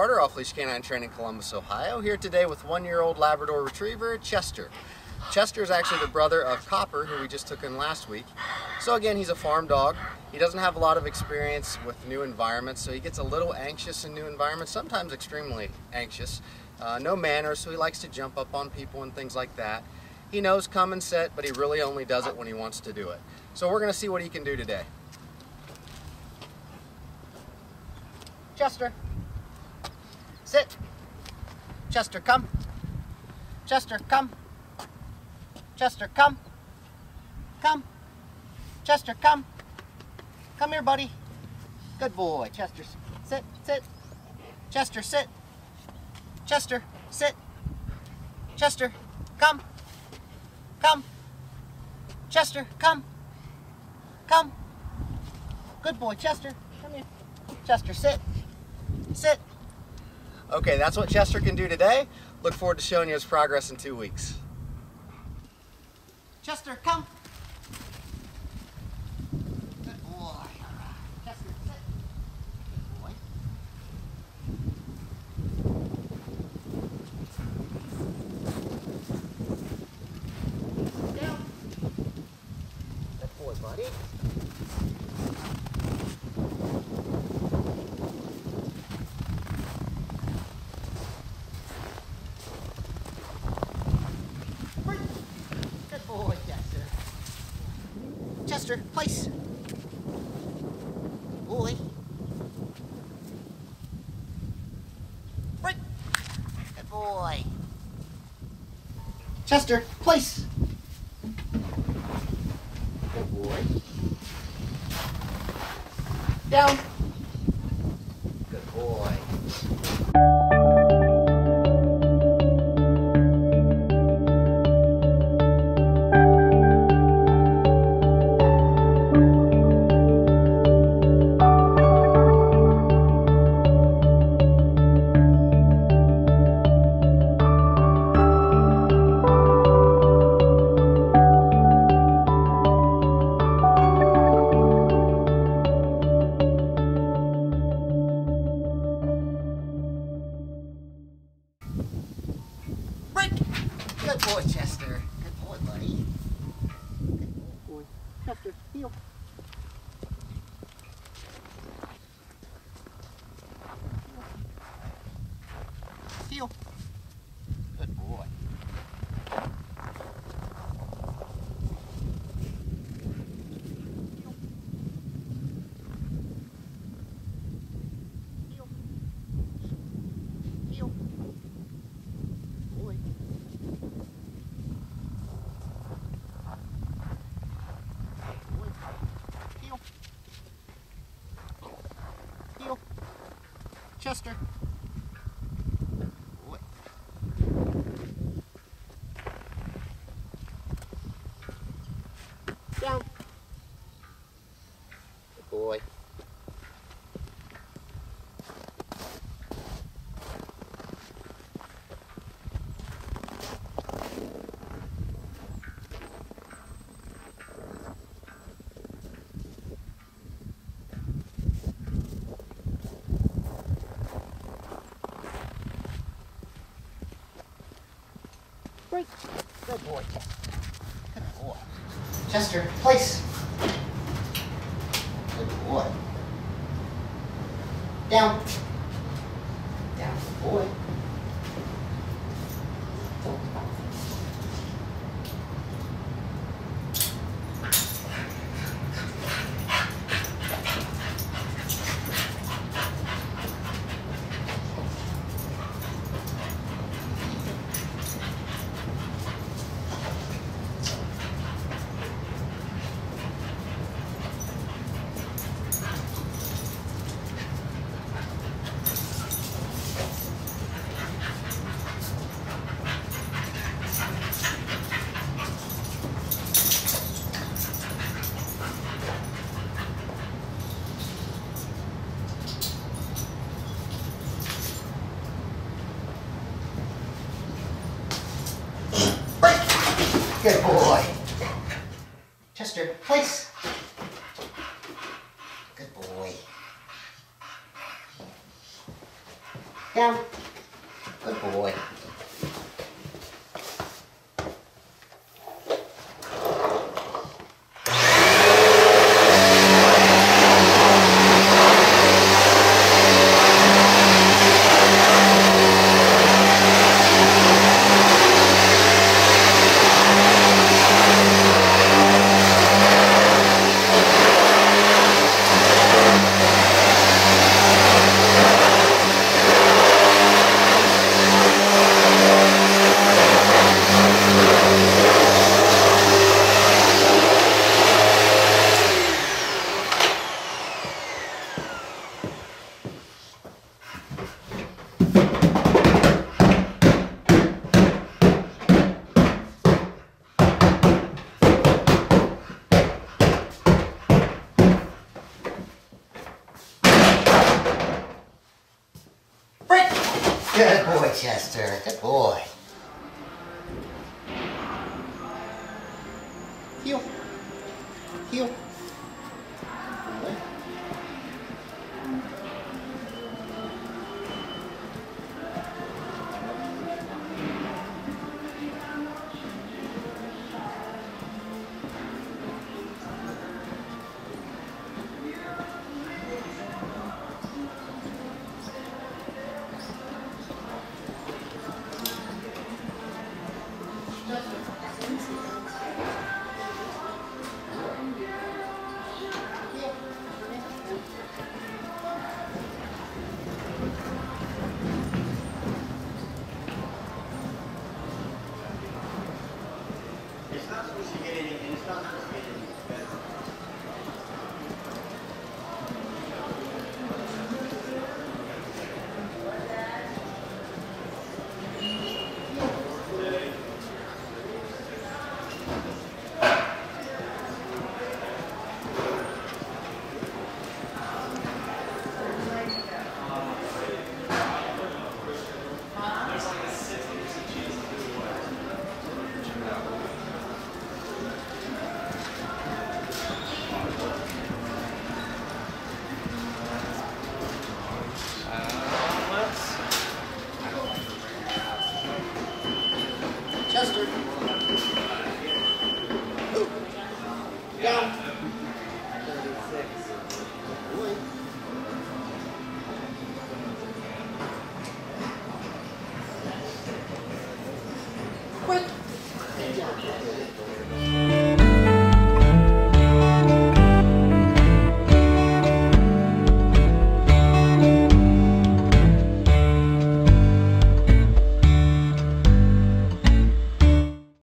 Carter, Off Leash K9 Training, Columbus, Ohio. Here today with 1-year-old Labrador Retriever, Chester. Chester is actually the brother of Copper, who we just took in last week. So again, he's a farm dog. He doesn't have a lot of experience with new environments, so he gets a little anxious in new environments, sometimes extremely anxious. No manners, so he likes to jump up on people and things like that. He knows come and sit, but he really only does it when he wants to do it. So we're going to see what he can do today. Chester, sit. Chester, come. Chester, come. Chester, come. Come. Chester, come. Come here, buddy. Good boy. Chester, sit, sit. Chester, sit. Chester, sit. Chester, come. Come. Chester, come. Come. Good boy, Chester. Come here. Chester, sit. Sit. Okay, that's what Chester can do today. Look forward to showing you his progress in 2 weeks. Chester, come. Good boy. All right. Chester, sit. Good boy. Down. Good boy, buddy. Boy, Chester. Chester, place. Boy. Break. Good boy. Chester, place. Good boy. Down. Good boy. Good boy, Chester. Good boy, buddy. Good boy. Chester, heel. Heel. Good boy. Heel. Heel. Heel. Boy. Heel. Heel. Chester. Boy. Down. Good boy. Break. Good boy, Chester. Good boy. Chester, place. Good boy. Down. Down. Good boy. Good boy. Chester, place. Good boy. Down. Good boy. Good boy, Chester. Good boy. Heel. Heel. Chester. Ooh. Down. 36. Quick.